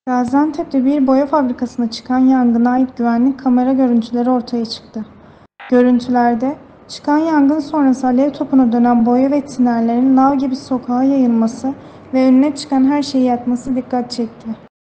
Gaziantep'te bir boya fabrikasına çıkan yangına ait güvenlik kamera görüntüleri ortaya çıktı. Görüntülerde, çıkan yangın sonrası alev topuna dönen boya ve tinerlerin lav gibi sokağa yayılması ve önüne çıkan her şeyi yakması dikkat çekti.